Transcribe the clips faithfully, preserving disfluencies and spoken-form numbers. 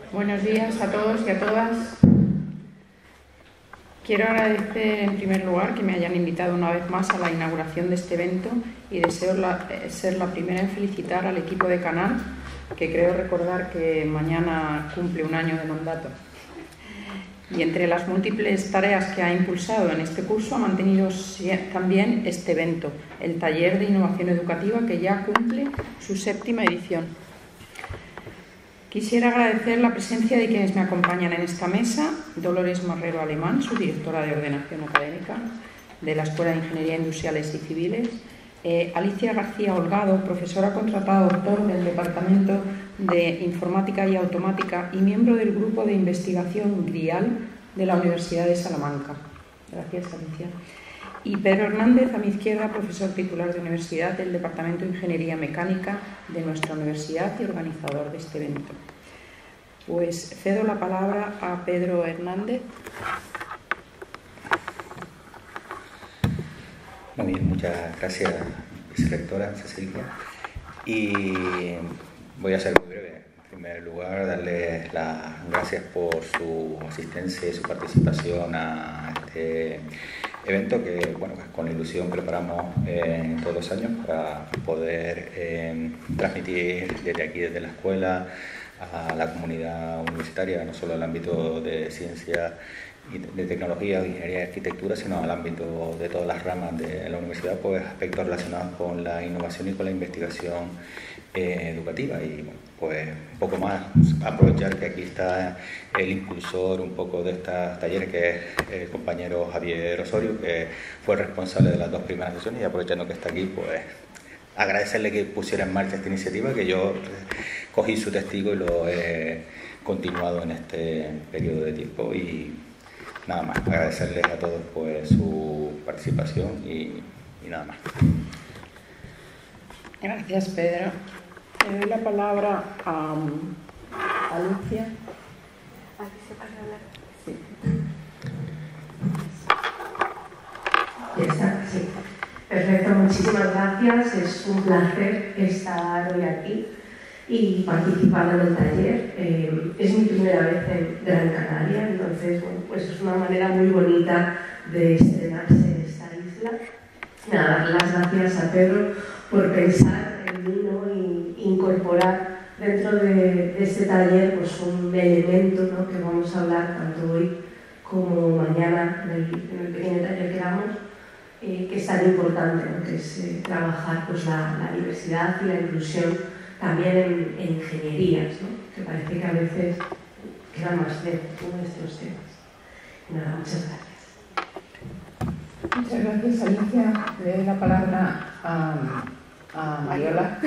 Buenos días a todos y a todas. Quiero agradecer en primer lugar que me hayan invitado una vez más a la inauguración de este evento y deseo la, ser la primera en felicitar al equipo de Canal, que creo recordar que mañana cumple un año de mandato. Y entre las múltiples tareas que ha impulsado en este curso ha mantenido también este evento, el Taller de Innovación Educativa, que ya cumple su séptima edición. Quisiera agradecer la presencia de quienes me acompañan en esta mesa: Dolores Marrero Alemán, su directora de Ordenación Académica de la Escuela de Ingeniería Industriales y Civiles; eh, Alicia García Holgado, profesora contratada doctor del Departamento de Informática y Automática y miembro del Grupo de Investigación GRIAL de la Universidad de Salamanca. Gracias, Alicia. Y Pedro Hernández, a mi izquierda, profesor titular de Universidad del Departamento de Ingeniería Mecánica de nuestra universidad y organizador de este evento. Pues cedo la palabra a Pedro Hernández. Muy bien, muchas gracias, vicerrectora Cecilia. Y voy a ser muy breve. En primer lugar, darles las gracias por su asistencia y su participación a este evento que, bueno, con ilusión preparamos eh, todos los años para poder eh, transmitir desde aquí, desde la escuela, a la comunidad universitaria, no solo al ámbito de ciencia y de tecnología, de ingeniería y arquitectura, sino al ámbito de todas las ramas de la universidad, pues aspectos relacionados con la innovación y con la investigación eh, educativa. Y bueno, pues un poco más, aprovechar que aquí está el impulsor un poco de estos talleres, que es el compañero Javier Osorio, que fue responsable de las dos primeras sesiones, y aprovechando que está aquí, pues agradecerle que pusiera en marcha esta iniciativa, que yo cogí su testigo y lo he continuado en este periodo de tiempo. Y nada más, agradecerles a todos pues su participación y, y nada más. Gracias, Pedro. Le doy la palabra a, a Lucia. Sí. Ya está, sí. Perfecto, muchísimas gracias. Es un placer estar hoy aquí y participar en el taller. Eh, es mi primera vez en Gran Canaria, entonces bueno, pues es una manera muy bonita de estrenarse en esta isla. Nada, dar las gracias a Pedro por pensar en mí, ¿no? Y incorporar dentro de, de este taller pues un elemento, ¿no? Que vamos a hablar tanto hoy como mañana en el, en el pequeño taller que damos, eh, que es tan importante, ¿no? Que es eh, trabajar pues, la, la diversidad y la inclusión también en, en ingenierías, ¿no? Que parece que a veces queda más lejos uno de estos temas. Nada, muchas gracias. Muchas gracias, Alicia. Le doy la palabra a, a Mariola.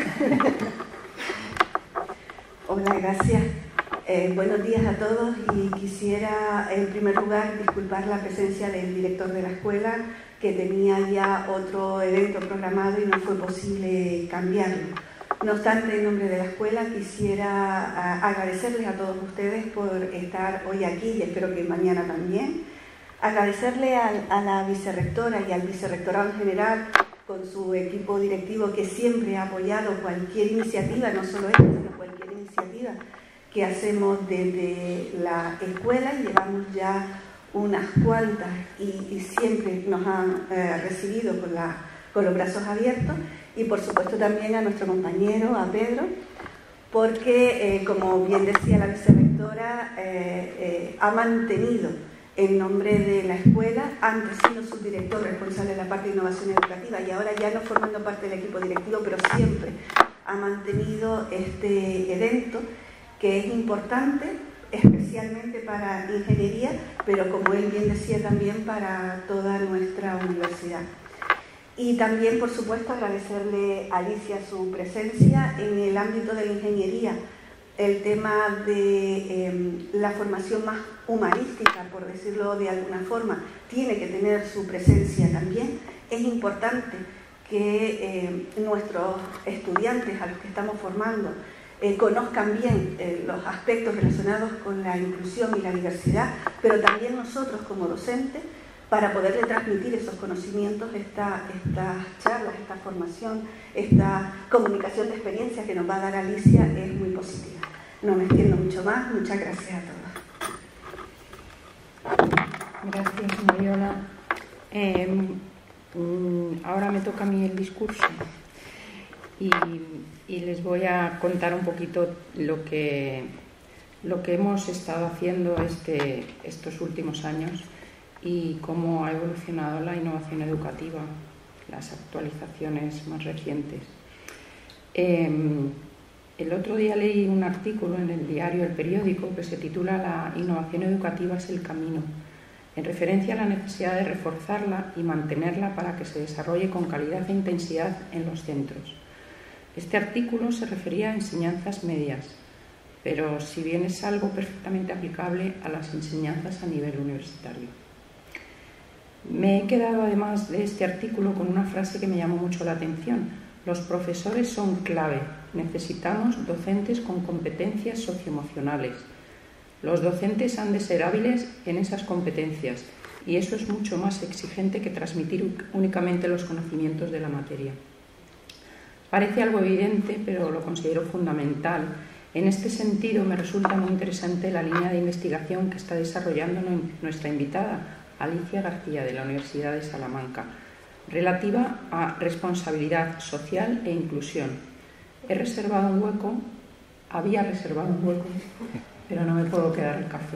Hola, gracias. Eh, buenos días a todos, y quisiera en primer lugar disculpar la presencia del director de la escuela, que tenía ya otro evento programado y no fue posible cambiarlo. No obstante, en nombre de la escuela quisiera a, agradecerles a todos ustedes por estar hoy aquí, y espero que mañana también. Agradecerle a, a la vicerrectora y al vicerrectorado en general, con su equipo directivo, que siempre ha apoyado cualquier iniciativa, no solo esta, sino cualquier iniciativa que hacemos desde la escuela, y llevamos ya unas cuantas y, y siempre nos han eh, recibido con, la, con los brazos abiertos. Y por supuesto también a nuestro compañero, a Pedro, porque eh, como bien decía la vicerrectora, eh, eh, ha mantenido en nombre de la escuela, antes siendo subdirector responsable de la parte de innovación educativa y ahora ya no formando parte del equipo directivo, pero siempre ha mantenido este evento, que es importante especialmente para ingeniería, pero como él bien decía, también para toda nuestra universidad. Y también, por supuesto, agradecerle a Alicia su presencia en el ámbito de la ingeniería. El tema de eh, la formación más humanística, por decirlo de alguna forma, tiene que tener su presencia también. Es importante que eh, nuestros estudiantes a los que estamos formando eh, conozcan bien eh, los aspectos relacionados con la inclusión y la diversidad, pero también nosotros como docentes, para poderle transmitir esos conocimientos, esta, estas charlas, esta formación, esta comunicación de experiencias que nos va a dar Alicia es muy positiva. No me extiendo mucho más. Muchas gracias a todos. Gracias, Mariola. Eh, ahora me toca a mí el discurso y, y les voy a contar un poquito lo que, lo que hemos estado haciendo este, estos últimos años y cómo ha evolucionado la innovación educativa, las actualizaciones más recientes. Eh, el otro día leí un artículo en el diario El Periódico que se titula «La innovación educativa es el camino», en referencia a la necesidad de reforzarla y mantenerla para que se desarrolle con calidad e intensidad en los centros. Este artículo se refería a enseñanzas medias, pero si bien es algo perfectamente aplicable a las enseñanzas a nivel universitario. Me he quedado además de este artículo con una frase que me llamó mucho la atención. Los profesores son clave. Necesitamos docentes con competencias socioemocionales. Los docentes han de ser hábiles en esas competencias y eso es mucho más exigente que transmitir únicamente los conocimientos de la materia. Parece algo evidente, pero lo considero fundamental. En este sentido, me resulta muy interesante la línea de investigación que está desarrollando nuestra invitada, Alicia García, de la Universidad de Salamanca, relativa a responsabilidad social e inclusión. He reservado un hueco, había reservado un hueco, pero no me puedo quedar el café.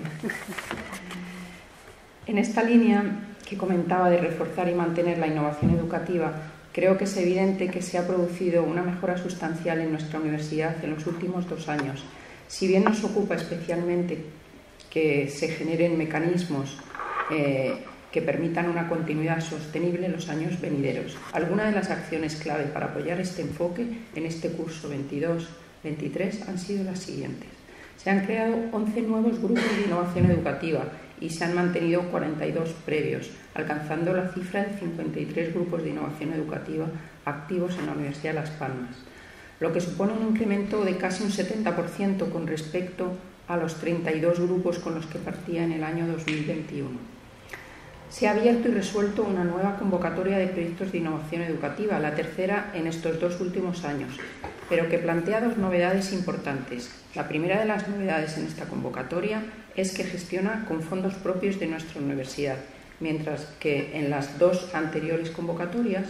En esta línea que comentaba de reforzar y mantener la innovación educativa, creo que es evidente que se ha producido una mejora sustancial en nuestra universidad en los últimos dos años. Si bien nos ocupa especialmente que se generen mecanismos eh, que permitan una continuidad sostenible en los años venideros. Algunas de las acciones clave para apoyar este enfoque en este curso veintidós veintitrés han sido las siguientes. Se han creado once nuevos grupos de innovación educativa y se han mantenido cuarenta y dos previos, alcanzando la cifra de cincuenta y tres grupos de innovación educativa activos en la Universidad de Las Palmas, lo que supone un incremento de casi un setenta por ciento con respecto a los treinta y dos grupos con los que partía en el año dos mil veintiuno. Se ha abierto y resuelto una nueva convocatoria de proyectos de innovación educativa, la tercera en estos dos últimos años, pero que plantea dos novedades importantes. La primera de las novedades en esta convocatoria es que gestiona con fondos propios de nuestra universidad, mientras que en las dos anteriores convocatorias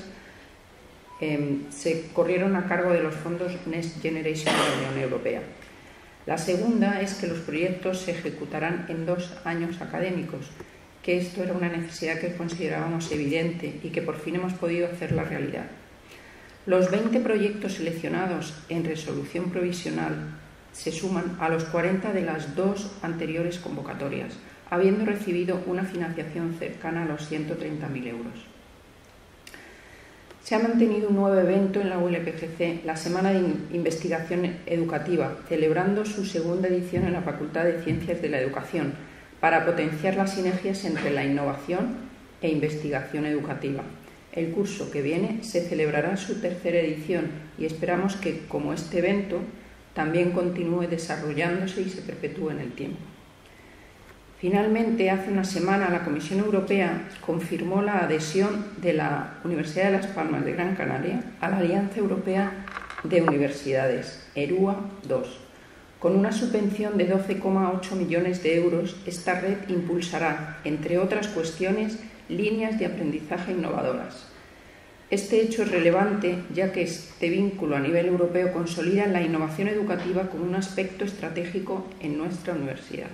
eh, se corrieron a cargo de los fondos Next Generation de la Unión Europea. La segunda es que los proyectos se ejecutarán en dos años académicos, que esto era una necesidad que considerábamos evidente y que por fin hemos podido hacerla realidad. Los veinte proyectos seleccionados en resolución provisional se suman a los cuarenta de las dos anteriores convocatorias, habiendo recibido una financiación cercana a los ciento treinta mil euros. Se ha mantenido un nuevo evento en la U L P G C, la Semana de Investigación Educativa, celebrando su segunda edición en la Facultad de Ciencias de la Educación, para potenciar las sinergias entre la innovación e investigación educativa. El curso que viene se celebrará su tercera edición y esperamos que, como este evento, también continúe desarrollándose y se perpetúe en el tiempo. Finalmente, hace una semana, la Comisión Europea confirmó la adhesión de la Universidad de Las Palmas de Gran Canaria a la Alianza Europea de Universidades, ERUA dos. Con una subvención de doce coma ocho millones de euros, esta red impulsará, entre otras cuestiones, líneas de aprendizaje innovadoras. Este hecho es relevante ya que este vínculo a nivel europeo consolida la innovación educativa como un aspecto estratégico en nuestra universidad.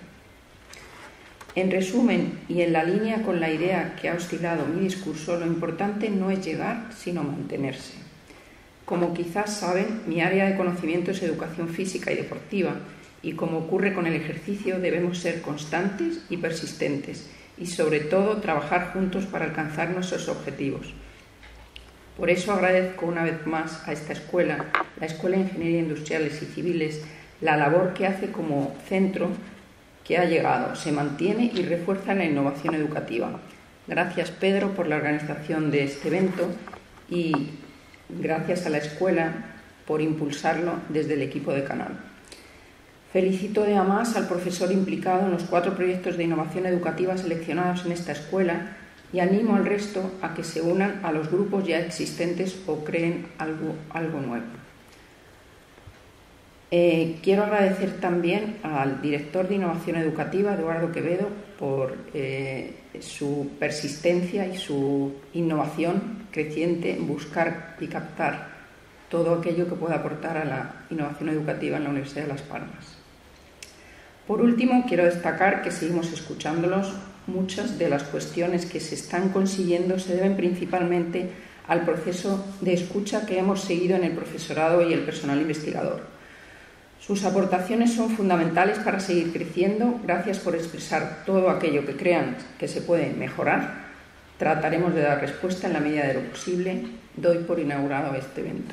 En resumen, y en la línea con la idea que ha oscilado mi discurso, lo importante no es llegar, sino mantenerse. Como quizás saben, mi área de conocimiento es educación física y deportiva, y como ocurre con el ejercicio, debemos ser constantes y persistentes, y sobre todo trabajar juntos para alcanzar nuestros objetivos. Por eso agradezco una vez más a esta escuela, la Escuela de Ingeniería Industriales y Civiles, la labor que hace como centro que ha llegado, se mantiene y refuerza la innovación educativa. Gracias, Pedro, por la organización de este evento y gracias a la escuela por impulsarlo desde el equipo de Canal. Felicito además al profesor implicado en los cuatro proyectos de innovación educativa seleccionados en esta escuela y animo al resto a que se unan a los grupos ya existentes o creen algo, algo nuevo. Eh, quiero agradecer también al director de Innovación Educativa, Eduardo Quevedo, por eh, su persistencia y su innovación creciente en buscar y captar todo aquello que pueda aportar a la innovación educativa en la Universidad de Las Palmas. Por último, quiero destacar que seguimos escuchándolos. Muchas de las cuestiones que se están consiguiendo se deben principalmente al proceso de escucha que hemos seguido en el profesorado y el personal investigador. Sus aportaciones son fundamentales para seguir creciendo. Gracias por expresar todo aquello que crean que se puede mejorar. Trataremos de dar respuesta en la medida de lo posible. Doy por inaugurado este evento.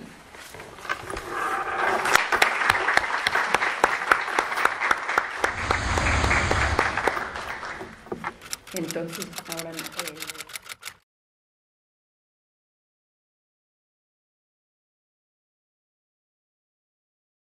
Entonces, ahora